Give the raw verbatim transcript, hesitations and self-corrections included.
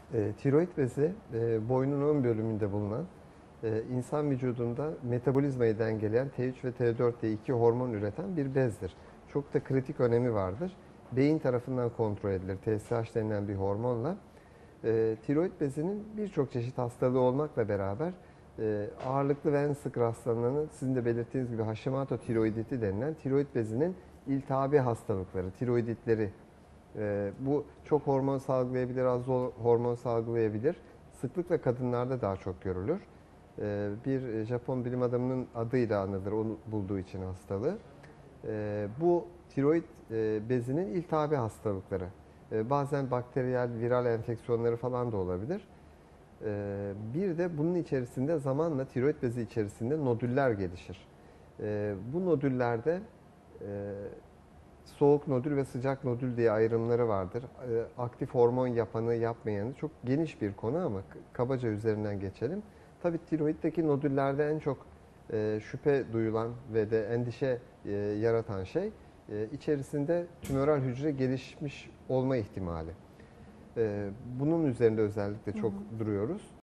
E, tiroid bezi e, boynun ön bölümünde bulunan e, insan vücudunda metabolizmayı dengeleyen T üç ve T dört diye iki hormon üreten bir bezdir. Çok da kritik önemi vardır. Beyin tarafından kontrol edilir. T S H denilen bir hormonla. E, tiroid bezinin birçok çeşit hastalığı olmakla beraber e, ağırlıklı ve en sık rastlananı sizin de belirttiğiniz gibi Hashimoto tiroiditi denilen tiroid bezinin iltihabi hastalıkları, tiroiditleri. Ee, bu çok hormon salgılayabilir, az hormon salgılayabilir. Sıklıkla kadınlarda daha çok görülür. Ee, bir Japon bilim adamının adıyla anılır, onu bulduğu için hastalığı. Ee, bu tiroid e, bezinin iltihabi hastalıkları. Ee, bazen bakteriyel, viral enfeksiyonları falan da olabilir. Ee, bir de bunun içerisinde zamanla tiroid bezi içerisinde nodüller gelişir. Ee, bu nodüllerde e, soğuk nodül ve sıcak nodül diye ayrımları vardır. Ee, Aktif hormon yapanı, yapmayanı çok geniş bir konu ama kabaca üzerinden geçelim. Tabii tiroiddeki nodüllerde en çok e, şüphe duyulan ve de endişe e, yaratan şey e, içerisinde tümöral hücre gelişmiş olma ihtimali. E, Bunun üzerinde özellikle Hı çok hı. duruyoruz.